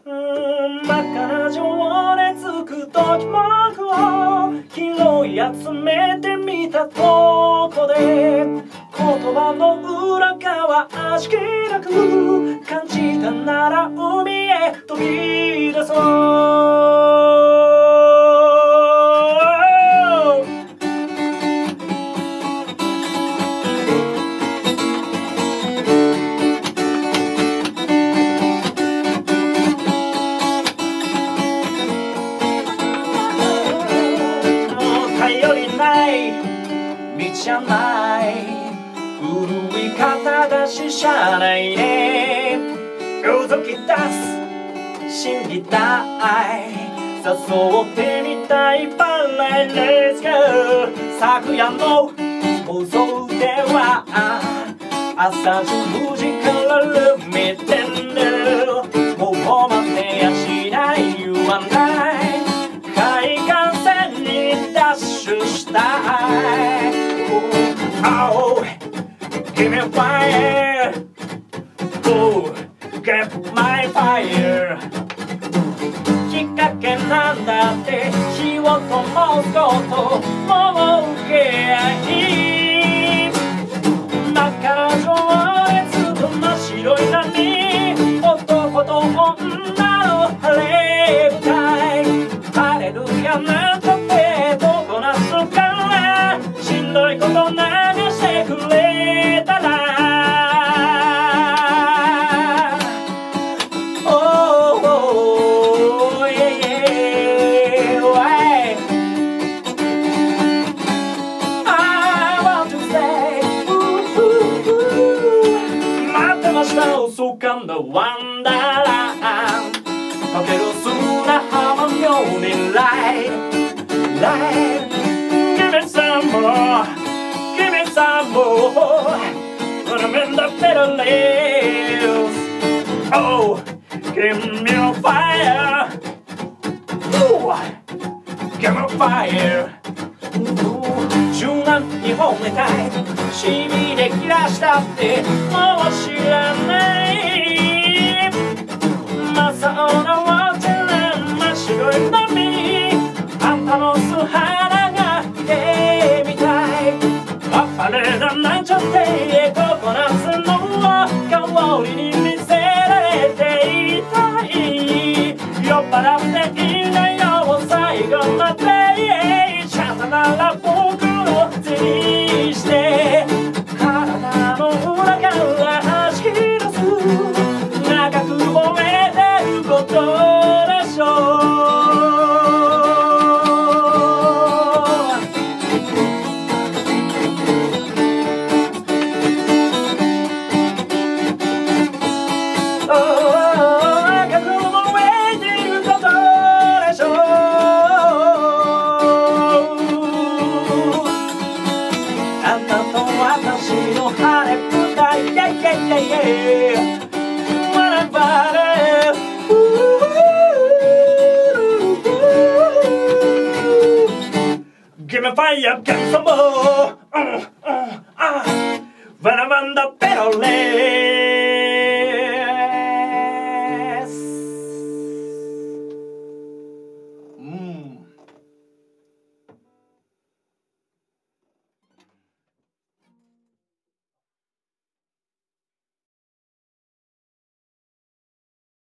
真っ赤な情熱くときもくを拾い集めてみたとこで、言葉の裏側味気なく感じたなら海へ飛び出そう。じゃない古い方だししゃあないね。動き出す新ギター誘ってみたいバレーレスゴー。昨夜の放送では朝10時からルミテンル、もう待てやしない言わない海岸線にダッシュしたい。Oh, give me fire. Oh, get my fire. きっかけなんだって火を灯すこともうけ合い。真っ赤な情熱と真っ白い波、男と女の晴れ舞台。ハレルヤなんたってどこなすからしんどいことなしてくれたら、待ってましたそうかんだワンダーランかける砂浜妙にライト Give me some more Give me some more when I'm in the better lives. Oh, give me a fire. Ooh, give me a fire. 柔軟に褒めたいしびれ切らしたってもう知らない真っ青なわちら真っ白い波、あんたの素肌が見てみたい。あれだなんちゃってココナッツの香りに見せられていたい。酔っ払っていないよ最後までシャンタなら僕の手にして体の裏から弾き出す長く燃えてることでしょう。Give me fire, give me some more. When I'm on the better lane.